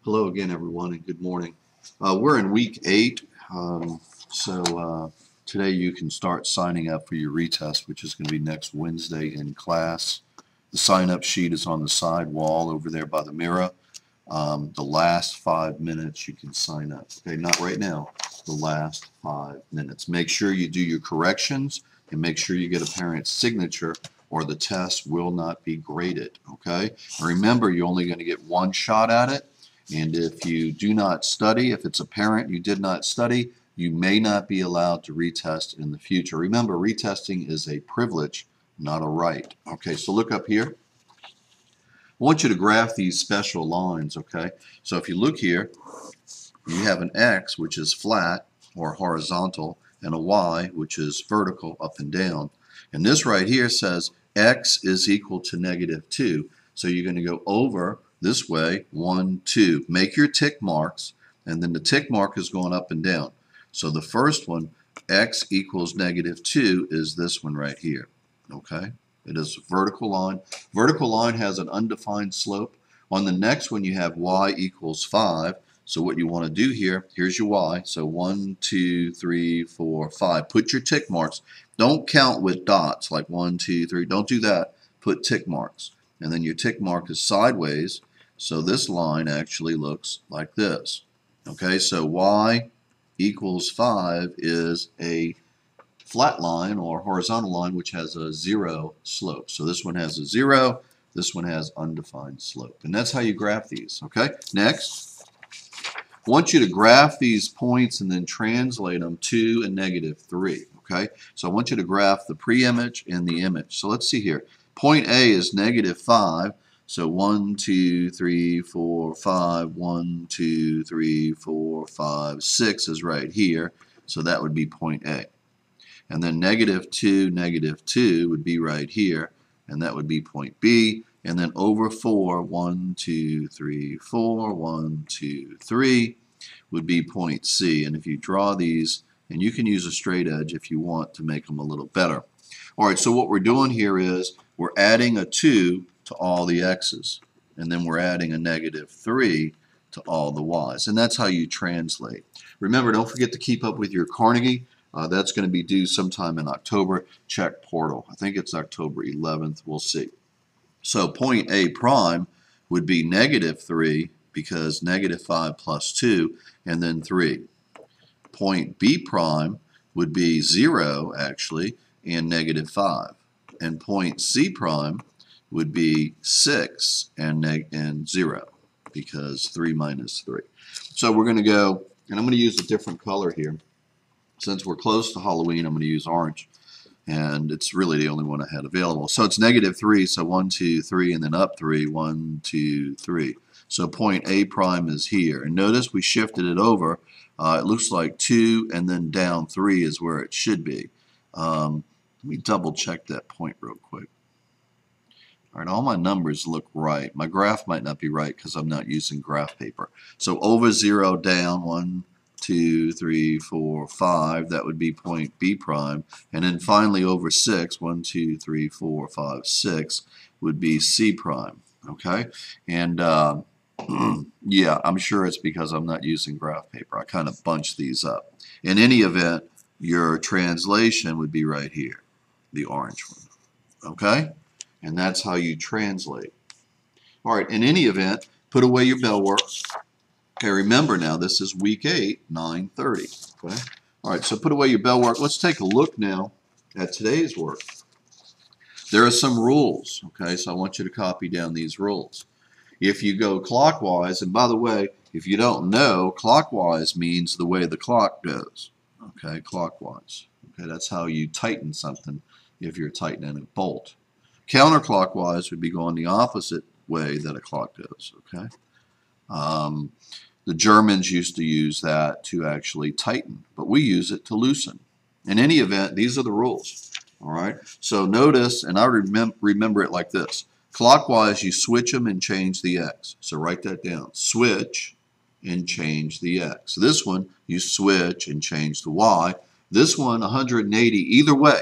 Hello again, everyone, and good morning. We're in week 8, so today you can start signing up for your retest, which is going to be next Wednesday in class. The sign-up sheet is on the side wall over there by the mirror. The last 5 minutes you can sign up. Okay, not right now, the last 5 minutes. Make sure you do your corrections and make sure you get a parent's signature or the test will not be graded. Okay, and remember, you're only going to get one shot at it. And if you do not study, if it's apparent you did not study, you may not be allowed to retest in the future. Remember, retesting is a privilege, not a right. Okay, so look up here. I want you to graph these special lines, okay? So if you look here, you have an X, which is flat or horizontal, and a Y, which is vertical, up and down. And this right here says X is equal to -2. So you're going to go over this way, 1, 2. Make your tick marks, and then the tick mark is going up and down. So the first one, X equals -2, is this one right here. Okay? It is a vertical line. Vertical line has an undefined slope. On the next one, you have Y equals 5. So what you want to do here, here's your Y. So 1, 2, 3, 4, 5. Put your tick marks. Don't count with dots like 1, 2, 3. Don't do that. Put tick marks. And then your tick mark is sideways. So this line actually looks like this. Okay, so Y equals 5 is a flat line or horizontal line which has a 0 slope. So this one has a 0, this one has undefined slope. And that's how you graph these. Okay, next. I want you to graph these points and then translate them to a -3. Okay, so I want you to graph the pre-image and the image. So let's see here. Point A is -5. So 1, 2, 3, 4, 5, 1, 2, 3, 4, 5, 6 is right here. So that would be point A. And then -2, -2 would be right here. And that would be point B. And then over 4, 1, 2, 3, 4, 1, 2, 3 would be point C. And if you draw these, and you can use a straight edge if you want to make them a little better. All right, so what we're doing here is we're adding a 2 to all the X's, and then we're adding a -3 to all the Y's, and that's how you translate. Remember, don't forget to keep up with your Carnegie. That's going to be due sometime in October. Check portal. I think it's October 11th. We'll see. So point A prime would be -3 because -5 plus 2, and then 3. Point B prime would be 0, actually, and -5. And point C prime would be 6 and 0 because 3 minus 3. So we're going to go, and I'm going to use a different color here. Since we're close to Halloween, I'm going to use orange. And it's really the only one I had available. So it's -3, so 1, 2, 3, and then up 3, 1, 2, 3. So point A prime is here. And notice we shifted it over. It looks like 2 and then down 3 is where it should be. Let me double check that point real quick. All right, all my numbers look right. My graph might not be right because I'm not using graph paper. So over 0, down 1, 2, 3, 4, 5. That would be point B prime. And then finally over 6, 1, 2, 3, 4, 5, 6 would be C prime. Okay? And yeah, I'm sure it's because I'm not using graph paper. I kind of bunched these up. In any event, your translation would be right here, the orange one. Okay? And that's how you translate. All right, in any event, put away your bell work. Okay, remember now, this is week 8, 9:30. Okay? All right, so put away your bell work. Let's take a look now at today's work. There are some rules, okay, so I want you to copy down these rules. If you go clockwise, and by the way, if you don't know, clockwise means the way the clock goes. Okay, clockwise. Okay, that's how you tighten something if you're tightening a bolt. Counterclockwise would be going the opposite way that a clock goes. Okay, the Germans used to use that to actually tighten, but we use it to loosen. In any event, these are the rules. All right, so notice, and I remember it like this. Clockwise, you switch them and change the X. So write that down. Switch and change the X. This one, you switch and change the Y. This one, 180, either way,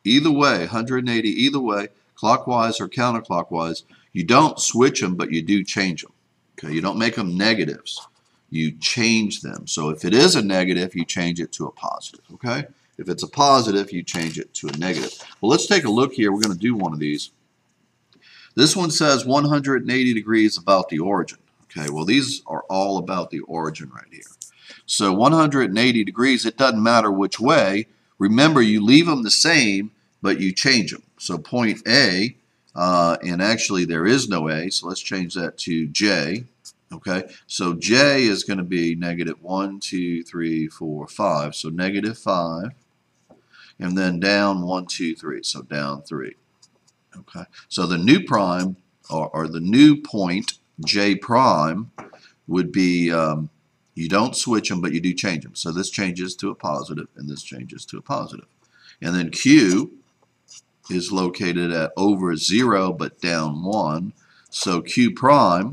180, either way, clockwise or counterclockwise. You don't switch them, but you do change them. Okay, you don't make them negatives. You change them. So if it is a negative, you change it to a positive. Okay? If it's a positive, you change it to a negative. Well, let's take a look here. We're going to do one of these. This one says 180 degrees about the origin. Okay, well, these are all about the origin right here. So 180 degrees, it doesn't matter which way. Remember, you leave them the same, but you change them. So point A, and actually there is no A, so let's change that to J. Okay, so J is going to be negative 1, 2, 3, 4, 5. So negative 5, and then down 1, 2, 3. So down 3. Okay, so the new prime, or the new point, J prime, would be, you don't switch them, but you do change them. So this changes to a positive, and this changes to a positive. And then Q is located at over 0, but down 1. So Q prime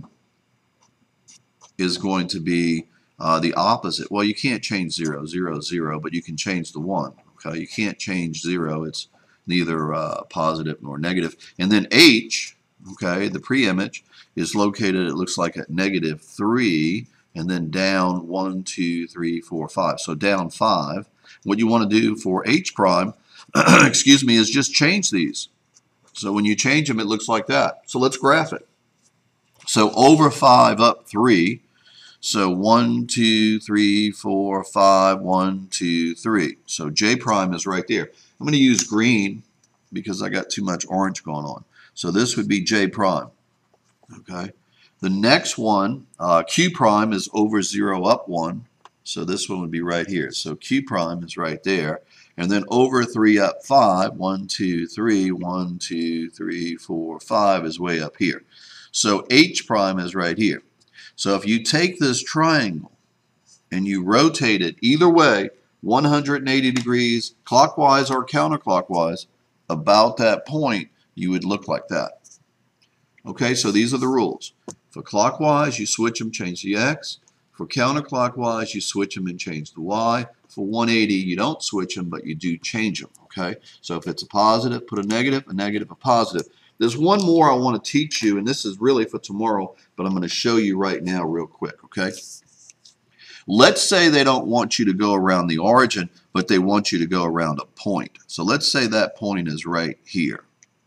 is going to be the opposite. Well, you can't change 0, 0, 0, but you can change the 1. Okay, you can't change 0. It's neither positive nor negative. And then H, okay, the pre-image, is located, it looks like, at negative 3, and then down 1, 2, 3, 4, 5. So down 5. What you want to do for H prime, excuse me, is just change these. So when you change them, it looks like that. So let's graph it. So over 5, up 3. So 1, 2, 3, 4, 5, 1, 2, 3. So J prime is right there. I'm going to use green because I got too much orange going on. So this would be J prime. Okay. The next one, Q prime, is over 0, up 1. So this one would be right here. So Q prime is right there. And then over 3, up 5. 1, 2, 3. 1, 2, 3, 4, 5 is way up here. So H prime is right here. So if you take this triangle and you rotate it either way, 180 degrees, clockwise or counterclockwise, about that point, you would look like that. Okay, so these are the rules. For clockwise, you switch them, change the X. For counterclockwise, you switch them and change the Y. For 180, you don't switch them, but you do change them. Okay, so if it's a positive, put a negative, a positive. There's one more I want to teach you, and this is really for tomorrow, but I'm going to show you right now real quick, okay? Let's say they don't want you to go around the origin, but they want you to go around a point. So let's say that point is right here.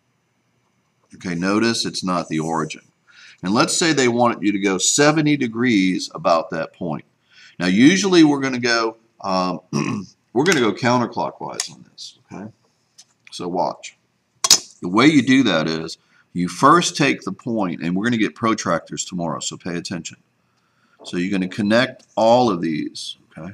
Okay, notice it's not the origin. And let's say they want you to go 70 degrees about that point. Now, usually we're going to go counterclockwise on this, okay? So watch. The way you do that is you first take the point, and we're going to get protractors tomorrow, so pay attention. So you're going to connect all of these, okay,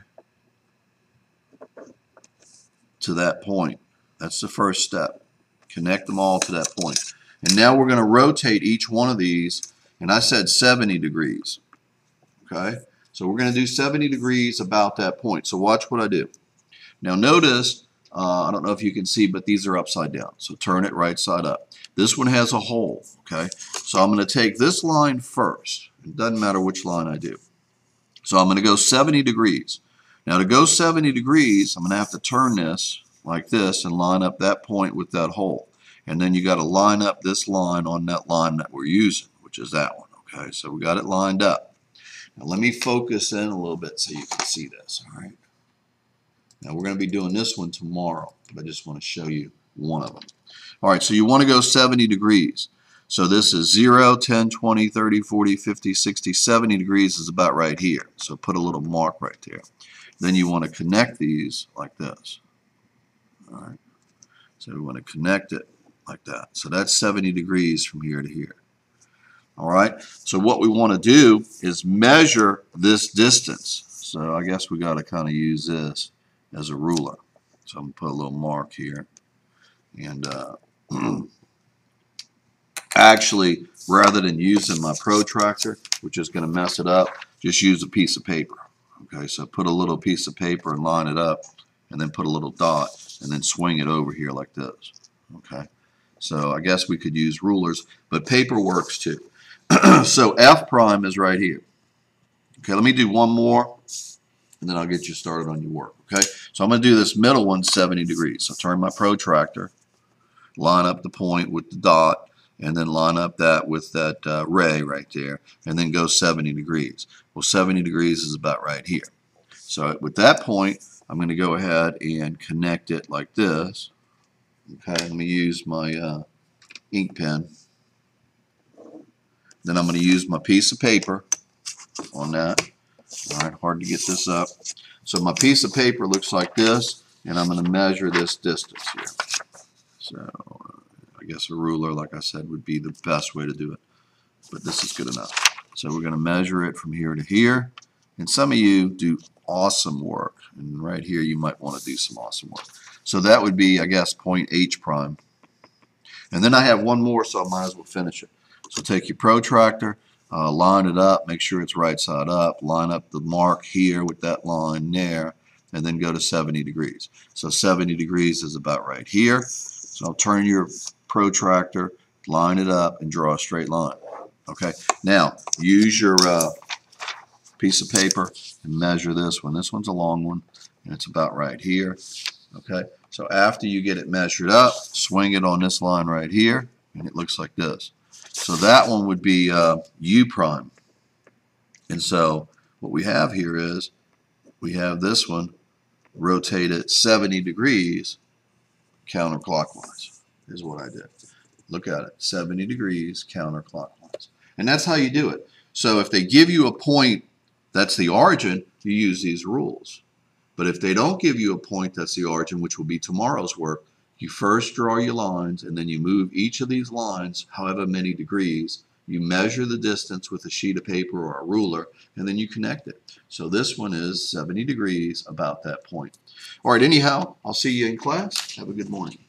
to that point. That's the first step. Connect them all to that point. And now we're going to rotate each one of these, and I said 70 degrees, okay? So we're going to do 70 degrees about that point. So watch what I do. Now notice, I don't know if you can see, but these are upside down. So turn it right side up. This one has a hole, okay? So I'm going to take this line first. It doesn't matter which line I do. So I'm going to go 70 degrees. Now to go 70 degrees, I'm going to have to turn this like this and line up that point with that hole. And then you got to line up this line on that line that we're using, which is that one, okay? So we got it lined up. Now let me focus in a little bit so you can see this, all right? Now we're going to be doing this one tomorrow, but I just want to show you one of them. All right, so you want to go 70 degrees. So this is 0, 10, 20, 30, 40, 50, 60, 70 degrees is about right here. So put a little mark right there. Then you want to connect these like this. All right, so we want to connect it like that. So that's 70 degrees from here to here. All right, so what we want to do is measure this distance. So I guess we got to kind of use this as a ruler. So I'm going to put a little mark here. And actually, rather than using my protractor, which is going to mess it up, just use a piece of paper. Okay, so put a little piece of paper and line it up, and then put a little dot, and then swing it over here like this. Okay, so I guess we could use rulers, but paper works too. So F prime is right here. Okay, let me do one more, and then I'll get you started on your work. Okay, so I'm going to do this middle one 70 degrees. So turn my protractor, line up the point with the dot, and then line up that with that ray right there, and then go 70 degrees. Well, 70 degrees is about right here. So with that point, I'm going to go ahead and connect it like this. Okay, let me use my ink pen. Then I'm going to use my piece of paper on that. All right, hard to get this up. So my piece of paper looks like this, and I'm going to measure this distance here. So I guess a ruler, like I said, would be the best way to do it, but this is good enough. So we're going to measure it from here to here, and some of you do awesome work, and right here you might want to do some awesome work. So that would be, I guess, point H prime. And then I have one more, so I might as well finish it. So take your protractor, line it up, make sure it's right side up, line up the mark here with that line there, and then go to 70 degrees. So 70 degrees is about right here. So I'll turn your protractor, line it up, and draw a straight line. Okay, now use your piece of paper and measure this one. This one's a long one, and it's about right here. Okay, so after you get it measured up, swing it on this line right here, and it looks like this. So that one would be U prime. And so what we have here is we have this one rotated 70 degrees counterclockwise is what I did. Look at it, 70 degrees counterclockwise. And that's how you do it. So if they give you a point that's the origin, you use these rules. But if they don't give you a point that's the origin, which will be tomorrow's work, you first draw your lines, and then you move each of these lines however many degrees. You measure the distance with a sheet of paper or a ruler, and then you connect it. So this one is 70 degrees about that point. All right, anyhow, I'll see you in class. Have a good morning.